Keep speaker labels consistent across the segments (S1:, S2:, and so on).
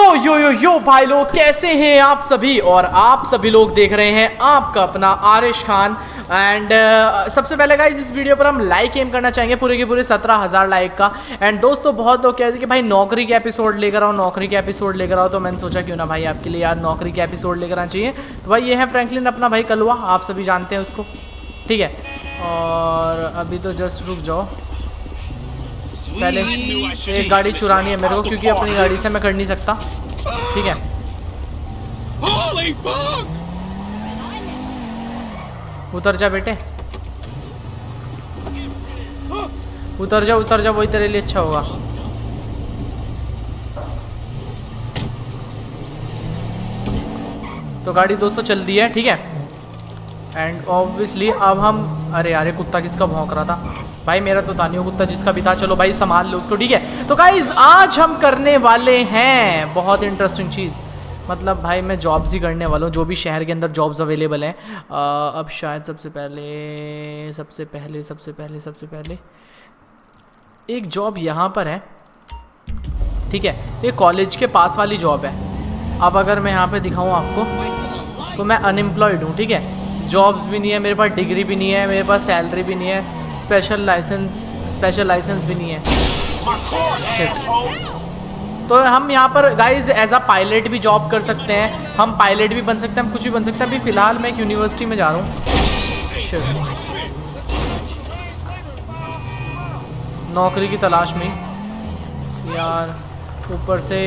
S1: यो भाई लोग, कैसे हैं आप सभी। और आप सभी लोग देख रहे हैं आपका अपना आरिश खान। एंड सबसे पहले गाइस इस वीडियो पर हम लाइक एम करना चाहेंगे पूरे के पूरे 17,000 लाइक का। एंड दोस्तों बहुत लोग कहते हैं कि भाई नौकरी के एपिसोड लेकर आओ, नौकरी के एपिसोड लेकर आओ। तो मैंने सोचा क्यों ना भाई आपके लिए यार नौकरी के एपिसोड लेकर आना चाहिए। तो भाई ये है फ्रैंकलिन अपना भाई कलवा, आप सभी जानते हैं उसको, ठीक है। और अभी तो जस्ट रुक जाओ, पहले एक गाड़ी चुरानी है मेरे को क्योंकि अपनी गाड़ी से मैं कर नहीं सकता, ठीक है। उतर जा बेटे, उतर जा, वही तेरे लिए अच्छा होगा। तो गाड़ी दोस्तों चल दी है, ठीक है। एंड ऑब्वियसली अब हम, अरे यार कुत्ता किसका भौंक रहा था भाई, मेरा तो था नहीं वो कुत्ता, जिसका भी था चलो भाई संभाल लो उसको, ठीक है। तो गाइज आज हम करने वाले हैं बहुत इंटरेस्टिंग चीज़, मतलब भाई मैं जॉब्स ही करने वाला हूँ, जो भी शहर के अंदर जॉब्स अवेलेबल हैं। अब शायद सबसे पहले एक जॉब यहाँ पर है, ठीक है। ये कॉलेज के पास वाली जॉब है। अब अगर मैं यहाँ पे दिखाऊँ आपको तो मैं अनएम्प्लॉयड हूँ, ठीक है। जॉब्स भी नहीं है मेरे पास, डिग्री भी नहीं है मेरे पास, सैलरी भी नहीं है, स्पेशल लाइसेंस भी नहीं है। तो हम यहाँ पर गाइज एज अ पायलट भी जॉब कर सकते हैं, हम पायलट भी बन सकते हैं, हम कुछ भी बन सकते हैं। अभी फ़िलहाल मैं एक यूनिवर्सिटी में जा रहा हूँ, नौकरी की तलाश में यार। ऊपर से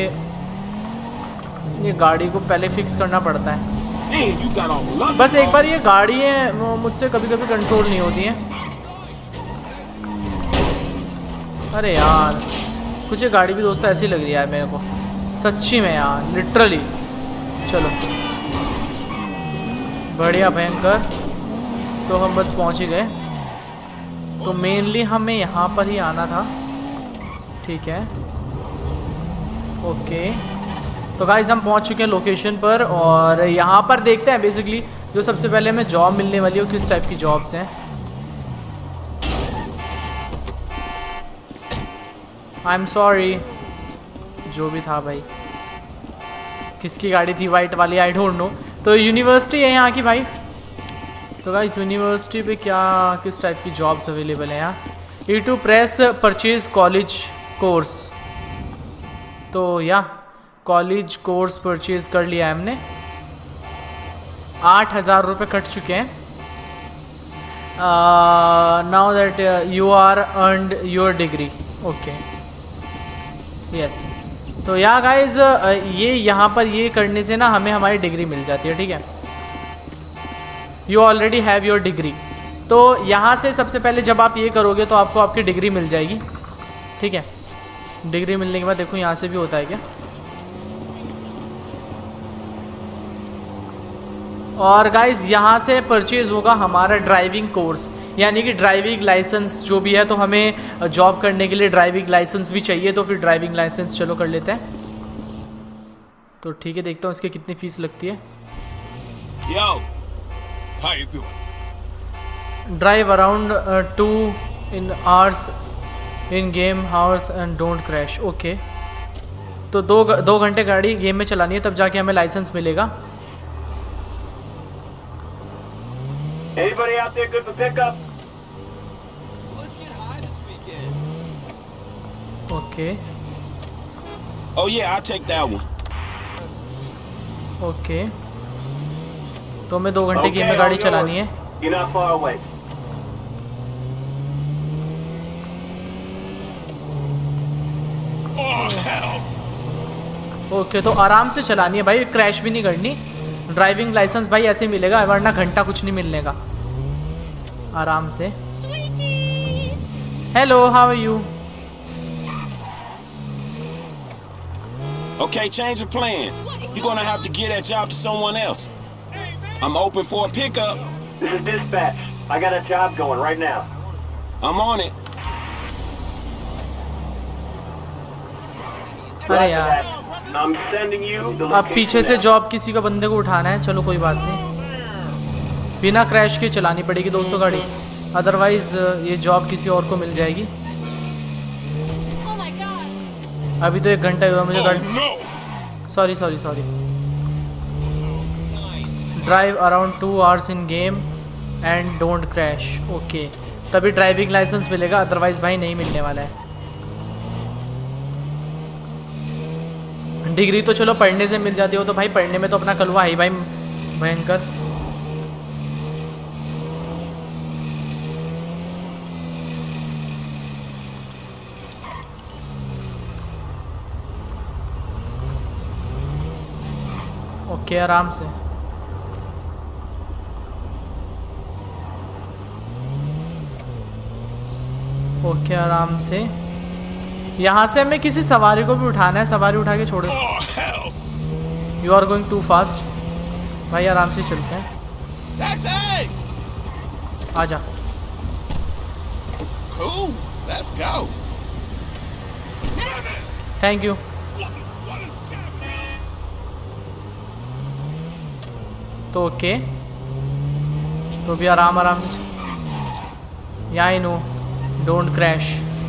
S1: ये गाड़ी को पहले फिक्स करना पड़ता है, बस एक बार ये गाड़ी है मुझसे कभी कभी कंट्रोल नहीं होती है। अरे यार कुछ ये गाड़ी भी दोस्तों ऐसी लग रही है यार मेरे को, सच्ची में यार, लिटरली। चलो बढ़िया भयंकर, तो हम बस पहुंच ही गए। तो मेनली हमें यहाँ पर ही आना था, ठीक है। ओके तो गाइस हम पहुंच चुके हैं लोकेशन पर, और यहाँ पर देखते हैं बेसिकली जो सबसे पहले हमें जॉब मिलने वाली है किस टाइप की जॉब्स हैं। आई एम सॉरी, जो भी था भाई, किसकी गाड़ी थी वाइट वाली, आई डोंट नो। तो यूनिवर्सिटी है यहाँ की भाई। तो गाइस यूनिवर्सिटी पे क्या किस टाइप की जॉब्स अवेलेबल हैं यहाँ। E2 press purchase college course, तो या कॉलेज कोर्स परचेज कर लिया है हमने, 8,000 रुपये कट चुके हैं। Now that you are earned your degree, okay yes. तो या गाइज ये यहाँ पर ये करने से ना हमें हमारी डिग्री मिल जाती है, ठीक है। You already have your degree. तो यहाँ से सबसे पहले जब आप ये करोगे तो आपको आपकी डिग्री मिल जाएगी, ठीक है। डिग्री मिलने के बाद देखो यहाँ से भी होता है क्या। और गाइज यहाँ से परचेज होगा हमारा ड्राइविंग कोर्स, यानी कि ड्राइविंग लाइसेंस जो भी है। तो हमें जॉब करने के लिए ड्राइविंग लाइसेंस भी चाहिए, तो फिर ड्राइविंग लाइसेंस चलो कर लेते हैं। तो ठीक है, देखता हूँ इसकी कितनी फीस लगती है।
S2: Yo, how you doing?
S1: Drive around 2 hours in game house and don't crash, okay. तो दो घंटे गाड़ी गेम में चलानी है, तब जाके हमें लाइसेंस मिलेगा।
S3: Anybody out there good for pickup?
S2: Let's get high this weekend.
S1: Okay
S2: Oh yeah, I'll take that one.
S1: Okay, तो हमें 2 घंटे गेम में गाड़ी चलानी है।
S3: You're not far away.
S2: Oh hell!
S1: Okay तो आराम से चलानी है भाई, क्रैश भी नहीं करनी। ड्राइविंग लाइसेंस भाई ऐसे ही मिलेगा, वरना घंटा कुछ नहीं मिलने का। आराम से। Hello, how are you?
S2: Okay, change the plan. You're gonna have to give that job to someone else. I'm open for a pickup.
S3: This is dispatch. I got a job going right now.
S2: I'm on it.
S1: अरे यार
S3: I'm sending you the
S1: अब पीछे से
S3: location now.
S1: Job किसी का बंदे को उठाना है, चलो कोई बात नहीं। बिना क्रैश के चलानी पड़ेगी दोस्तों गाड़ी, अदरवाइज ये जॉब किसी और को मिल जाएगी। अभी तो 1 घंटा हुआ मुझे गाड़ी। Sorry drive around 2 hours in game and don't crash. Okay, तभी ड्राइविंग लाइसेंस मिलेगा, अदरवाइज भाई नहीं मिलने वाला है। डिग्री तो चलो पढ़ने से मिल जाती हो, तो भाई पढ़ने में तो अपना कलवा है भाई भयंकर। ओके, आराम से। ओके, आराम से। यहाँ से हमें किसी सवारी को भी उठाना है, सवारी उठा के छोड़ो। You are going too fast. भाई आराम से चलते हैं। आजा। Thank you. तो ओके, तो भी आराम से। Yeah I know, don't crash.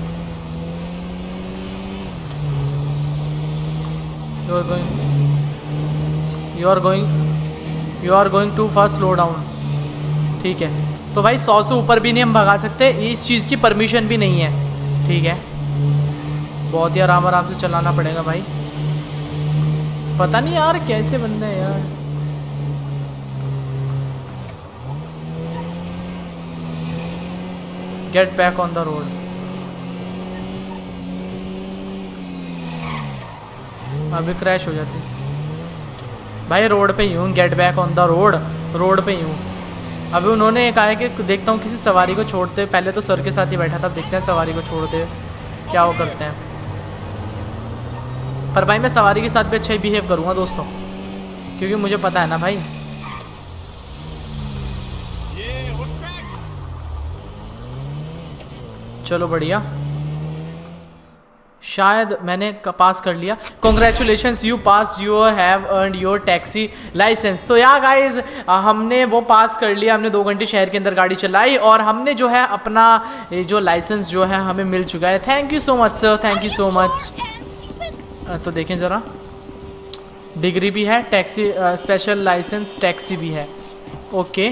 S1: You are going too fast, slow down. ठीक है, तो भाई 100 से ऊपर भी नहीं हम भगा सकते, इस चीज़ की परमिशन भी नहीं है। ठीक है, बहुत ही आराम से चलाना पड़ेगा भाई। पता नहीं यार कैसे बंदे हैं यार। Get back on the road. अभी क्रैश हो जाती भाई, रोड पे ही हूँ। Get back on the road पे ही हूँ। अभी उन्होंने कहा है कि देखता हूँ किसी सवारी को छोड़ते, पहले तो सर के साथ ही बैठा था, देखते हैं सवारी को छोड़ते क्या वो करते हैं। पर भाई मैं सवारी के साथ भी अच्छा ही बिहेव करूँगा दोस्तों, क्योंकि मुझे पता है ना भाई। चलो बढ़िया, शायद मैंने पास कर लिया। Congratulations, you pass, you have earned your taxi licence. तो यार गाइज हमने वो पास कर लिया, हमने 2 घंटे शहर के अंदर गाड़ी चलाई और हमने जो है अपना ये जो लाइसेंस जो है हमें मिल चुका है। Thank you so much sir, thank you so much. तो देखें ज़रा, डिग्री भी है, टैक्सी स्पेशल लाइसेंस टैक्सी भी है। ओके,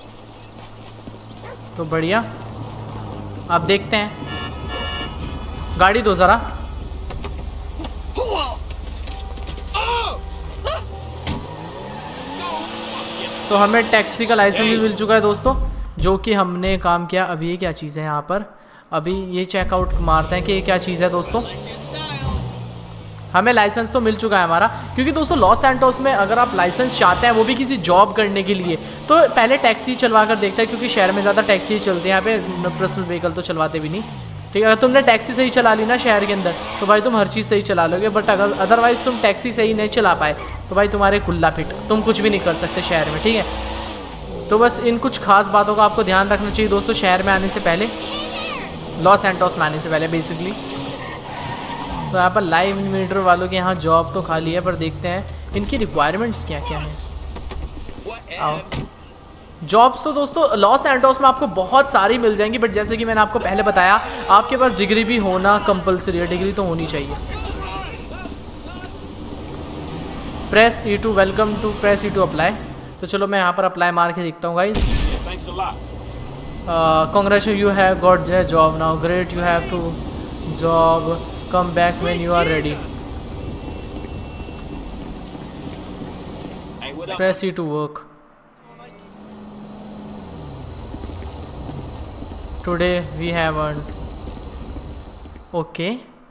S1: तो बढ़िया। अब देखते हैं, गाड़ी दो ज़रा। तो हमें टैक्सी का लाइसेंस भी मिल चुका है दोस्तों, जो कि हमने काम किया। अभी ये क्या चीज़ है यहाँ पर, अभी ये चेकआउट मारते हैं कि ये क्या चीज़ है दोस्तों। हमें लाइसेंस तो मिल चुका है हमारा, क्योंकि दोस्तों लॉस सैंटोस में अगर आप लाइसेंस चाहते हैं, वो भी किसी जॉब करने के लिए, तो पहले टैक्सी चलवा कर देखता है, क्योंकि शहर में ज़्यादा टैक्सी ही चलती है, यहाँ पे पर्सनल व्हीकल तो चलवाते भी नहीं। ठीक है, अगर तुमने टैक्सी सही चला ली ना शहर के अंदर, तो भाई तुम हर चीज़ सही चला लोगे। बट अगर अदरवाइज़ तुम टैक्सी सही नहीं चला पाए, तो भाई तुम्हारे कुल्ला फिट, तुम कुछ भी नहीं कर सकते शहर में। ठीक है, तो बस इन कुछ खास बातों का आपको ध्यान रखना चाहिए दोस्तों, शहर में आने से पहले, लॉस सैंटोस में आने से पहले बेसिकली। तो यहाँ पर लाइव मीटर वालों के यहाँ जॉब तो खाली है, पर देखते हैं इनकी रिक्वायरमेंट्स क्या क्या हैं। जॉब्स तो दोस्तों लॉस सैंटोस में आपको बहुत सारी मिल जाएंगी, बट जैसे कि मैंने आपको पहले बताया, आपके पास डिग्री भी होना कंपलसरी है, डिग्री तो होनी चाहिए। Press E2, welcome to press E2 apply. तो चलो मैं यहाँ पर अप्लाई मार के देखता हूँ guys. Congratulation, you have got the job now, great, you have to job, come back when you are ready. Press E to work. Today we have earned. Okay.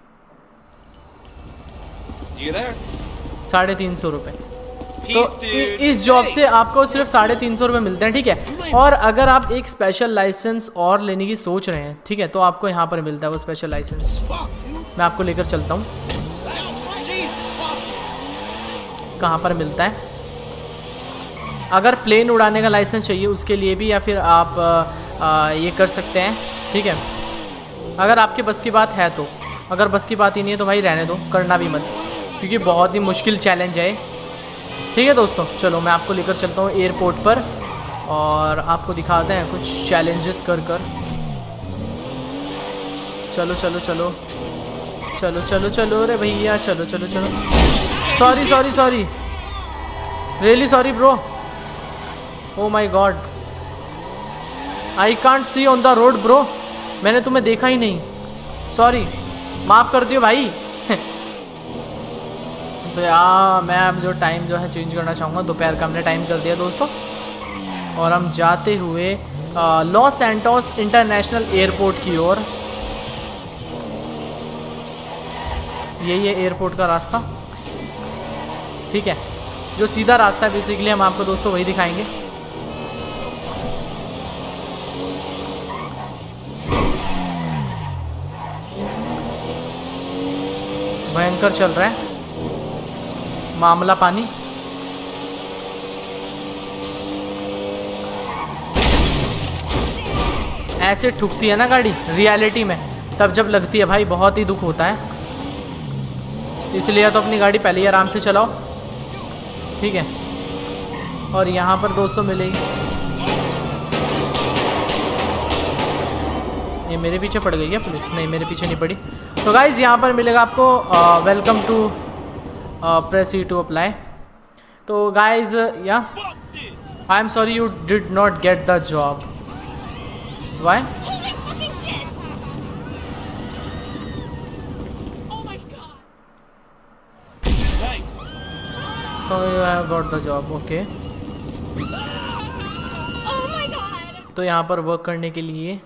S4: You there?
S1: 350 रुपये। तो इस job से आपको सिर्फ 350 रुपये मिलते हैं। ठीक है, और अगर आप एक स्पेशल लाइसेंस और लेने की सोच रहे हैं, ठीक है, तो आपको यहाँ पर मिलता है वो स्पेशल लाइसेंस। मैं आपको लेकर चलता हूँ, कहाँ पर मिलता है। अगर प्लेन उड़ाने का लाइसेंस चाहिए उसके लिए भी, या फिर आप ये कर सकते हैं। ठीक है, अगर आपके बस की बात है तो। अगर बस की बात ही नहीं है तो भाई रहने दो, करना भी मत, क्योंकि बहुत ही मुश्किल चैलेंज है। ठीक है दोस्तों, चलो मैं आपको लेकर चलता हूँ एयरपोर्ट पर और आपको दिखाते हैं कुछ चैलेंजेस कर कर। चलो चलो चलो चलो चलो चलो, अरे भैया चलो चलो चलो। Sorry sorry sorry, really sorry bro. Oh my god, I can't see on the road bro, मैंने तुम्हें देखा ही नहीं, सॉरी, माफ़ कर दियो भाई। तो यार मैं अब जो टाइम जो है चेंज करना चाहूँगा, दोपहर का हमने टाइम कर दिया दोस्तों, और हम जाते हुए लॉस सैंटोस इंटरनेशनल एयरपोर्ट की ओर। यही है एयरपोर्ट का रास्ता, ठीक है, जो सीधा रास्ता है बेसिकली हम आपको दोस्तों वही दिखाएंगे। भयंकर चल रहा है मामला पानी। ऐसे ठुकती है ना गाड़ी रियलिटी में, तब जब लगती है भाई बहुत ही दुख होता है, इसलिए तो अपनी गाड़ी पहले ही आराम से चलाओ, ठीक है। और यहाँ पर दोस्तों मिलेगी, ये मेरे पीछे पड़ गई है पुलिस, नहीं मेरे पीछे नहीं पड़ी। तो गाइज यहाँ पर मिलेगा आपको welcome to press you to apply. तो guys yeah I am sorry you did not get the job, why? So you have got the job, okay. तो यहाँ पर वर्क करने के लिए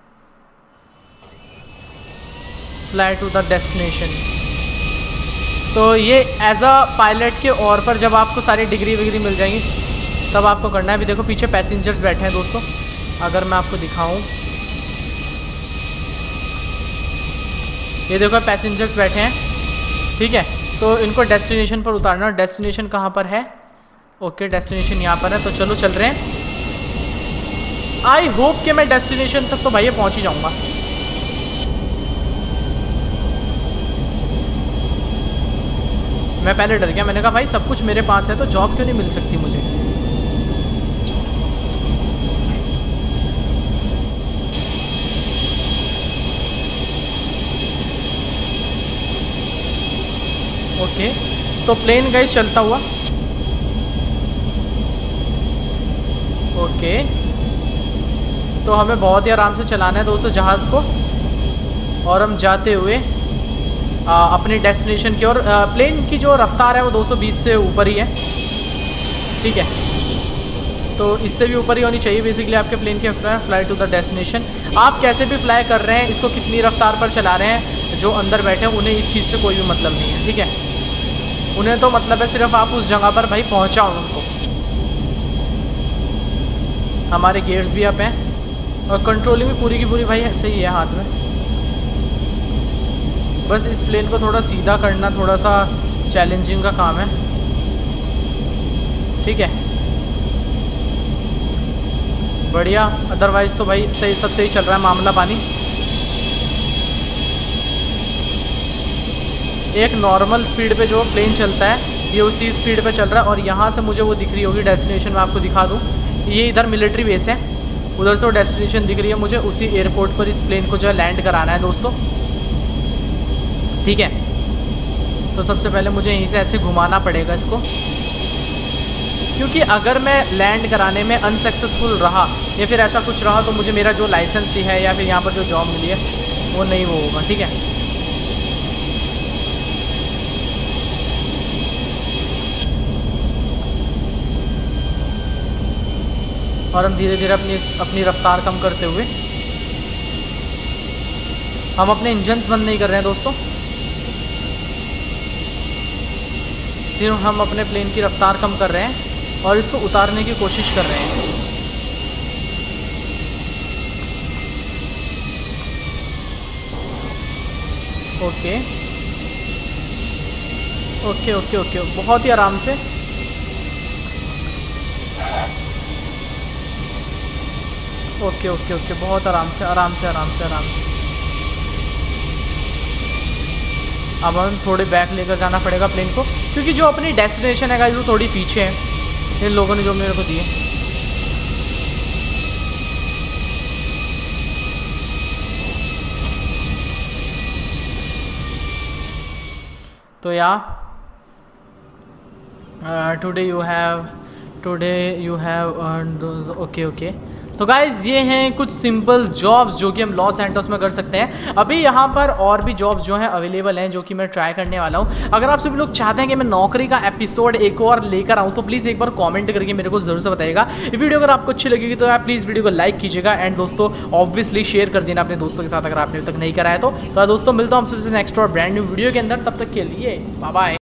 S1: फ्लाई टू द डेस्टिनेशन। तो ये एज अ पायलट के और पर जब आपको सारी डिग्री वगैरह मिल जाएंगी तब आपको करना है। अभी देखो पीछे पैसेंजर्स बैठे हैं दोस्तों, अगर मैं आपको दिखाऊं, ये देखो पैसेंजर्स बैठे हैं, ठीक है। तो इनको डेस्टिनेशन पर उतारना। डेस्टिनेशन कहाँ पर है? ओके डेस्टिनेशन यहाँ पर है, तो चलो चल रहे हैं। आई होप कि मैं डेस्टिनेशन तक तो भाई पहुँच ही जाऊँगा। मैं पहले डर गया, मैंने कहा भाई सब कुछ मेरे पास है तो जॉब क्यों नहीं मिल सकती मुझे। ओके तो प्लेन गाइस चलता हुआ, ओके तो हमें बहुत ही आराम से चलाना है दोस्तों जहाज़ को, और हम जाते हुए अपनी डेस्टिनेशन की ओर। प्लेन की जो रफ्तार है वो 220 से ऊपर ही है, ठीक है, तो इससे भी ऊपर ही होनी चाहिए बेसिकली आपके प्लेन की रफ्तार। फ्लाई टू द डेस्टिनेशन, आप कैसे भी फ्लाई कर रहे हैं, इसको कितनी रफ्तार पर चला रहे हैं, जो अंदर बैठे हैं उन्हें इस चीज़ से कोई भी मतलब नहीं है, ठीक है। उन्हें तो मतलब है सिर्फ आप उस जगह पर भाई पहुंचाओ उनको। हमारे गेयर्स भी अप हैं और कंट्रोलिंग भी पूरी की पूरी भाई सही है हाथ में। बस इस प्लेन को थोड़ा सीधा करना थोड़ा सा चैलेंजिंग का काम है, ठीक है, बढ़िया। अदरवाइज तो भाई सही, सब सही चल रहा है मामला पानी। एक नॉर्मल स्पीड पे जो प्लेन चलता है ये उसी स्पीड पे चल रहा है। और यहाँ से मुझे वो दिख रही होगी डेस्टिनेशन, मैं आपको दिखा दूँ, ये इधर मिलिट्री बेस है, उधर से वो डेस्टिनेशन दिख रही है मुझे। उसी एयरपोर्ट पर इस प्लेन को जो है लैंड कराना है दोस्तों, ठीक है। तो सबसे पहले मुझे यहीं से ऐसे घुमाना पड़ेगा इसको, क्योंकि अगर मैं लैंड कराने में अनसक्सेसफुल रहा या फिर ऐसा कुछ रहा तो मुझे मेरा जो लाइसेंस है या फिर यहाँ पर जो जॉब मिली है वो नहीं वो होगा, ठीक है। और हम धीरे धीरे अपनी रफ्तार कम करते हुए, हम अपने इंजन्स बंद नहीं कर रहे हैं दोस्तों, सिर्फ हम अपने प्लेन की रफ्तार कम कर रहे हैं और इसको उतारने की कोशिश कर रहे हैं। ओके ओके ओके ओके, बहुत ही आराम से, ओके ओके ओके, बहुत आराम से आराम से आराम से आराम से। अब हमें थोड़े बैक लेकर जाना पड़ेगा प्लेन को, क्योंकि जो अपनी डेस्टिनेशन है गाइस वो थोड़ी पीछे है इन लोगों ने जो मेरे को दिए। तो टुडे यू हैव ओके। तो गाइज़ ये हैं कुछ सिंपल जॉब्स जो कि हम लॉस सैंटोस में कर सकते हैं। अभी यहाँ पर और भी जॉब्स जो हैं अवेलेबल हैं जो कि मैं ट्राई करने वाला हूँ। अगर आप सभी लोग चाहते हैं कि मैं नौकरी का एपिसोड एक और लेकर आऊँ तो प्लीज़ एक बार कमेंट करके मेरे को ज़रूर से बताइएगा। ये वीडियो अगर आपको अच्छी लगेगी तो आप प्लीज़ वीडियो को लाइक कीजिएगा एंड दोस्तों ऑब्वियसली शेयर कर देना अपने दोस्तों के साथ अगर आपने अभी तक नहीं करा है तो दोस्तों मिलता हूँ हम सबसे नेक्स्ट और ब्रांड न्यू वीडियो के अंदर। तब तक के लिए बाय बाय।